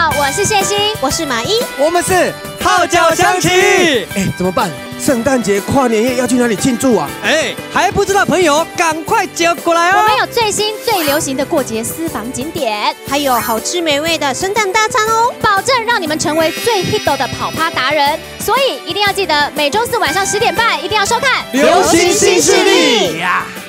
好，我是谢欣， 我是马英， 我们是号角响起。怎么办？圣诞节、跨年夜要去哪里庆祝啊？ 还不知道朋友，赶快叫过来哦！ 我们有最新最流行的过节私房景点， 还有好吃美味的圣诞大餐哦， 保证让你们成为最 hit 的跑趴达人。所以一定要记得每周四晚上10点半一定要收看流行新势力呀！